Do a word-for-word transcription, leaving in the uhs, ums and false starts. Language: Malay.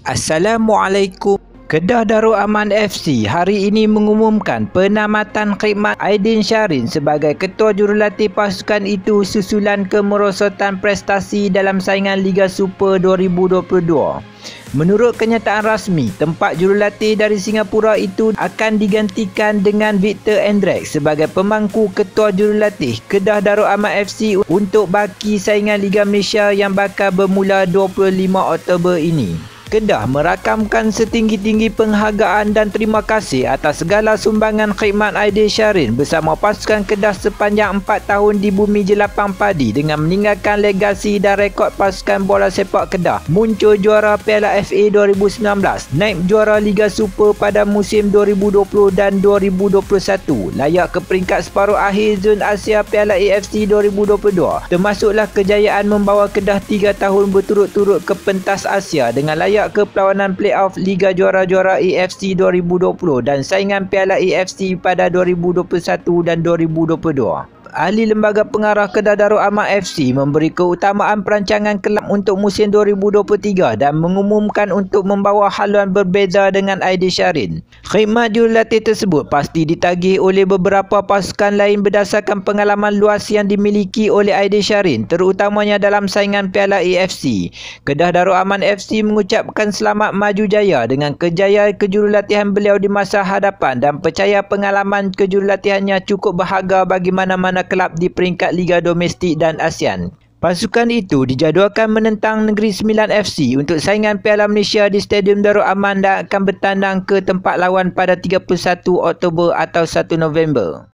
Assalamualaikum. Kedah Darul Aman F C hari ini mengumumkan penamatan khidmat Aidin Syahrin sebagai ketua jurulatih pasukan itu susulan kemerosotan prestasi dalam saingan Liga Super dua ribu dua puluh dua. Menurut kenyataan rasmi, tempat jurulatih dari Singapura itu akan digantikan dengan Victor Andrex sebagai pemangku ketua jurulatih Kedah Darul Aman F C untuk baki saingan Liga Malaysia yang bakal bermula dua puluh lima Oktober ini. Kedah merakamkan setinggi-tinggi penghargaan dan terima kasih atas segala sumbangan khidmat Aidin Syahrin bersama pasukan Kedah sepanjang empat tahun di bumi jelapang padi dengan meninggalkan legasi dan rekod pasukan bola sepak Kedah. Muncul juara Piala F A dua ribu sembilan belas, naik juara Liga Super pada musim dua ribu dua puluh dan dua ribu dua puluh satu, layak ke peringkat separuh akhir Zon Asia Piala A F C dua ribu dua puluh dua. Termasuklah kejayaan membawa Kedah tiga tahun berturut-turut ke pentas Asia dengan layak ke perlawanan play-off Liga Juara-Juara A F C dua ribu dua puluh dan saingan Piala A F C pada dua ribu dua puluh satu dan dua ribu dua puluh dua. Ahli Lembaga Pengarah Kedah Darul Aman F C memberi keutamaan perancangan kelab untuk musim dua ribu dua puluh tiga dan mengumumkan untuk membawa haluan berbeza dengan Aidin Syahrin. Khidmat jurulatih tersebut pasti ditagih oleh beberapa pasukan lain berdasarkan pengalaman luas yang dimiliki oleh Aidin Syahrin, terutamanya dalam saingan Piala A F C. Kedah Darul Aman F C mengucapkan selamat maju jaya dengan kejayaan kejurulatihan beliau di masa hadapan dan percaya pengalaman kejurulatihannya cukup berharga bagi mana-mana kelab di peringkat Liga Domestik dan ASEAN. Pasukan itu dijadualkan menentang Negeri Sembilan F C untuk saingan Piala Malaysia di Stadium Darul Aman dan akan bertandang ke tempat lawan pada tiga puluh satu Oktober atau satu November.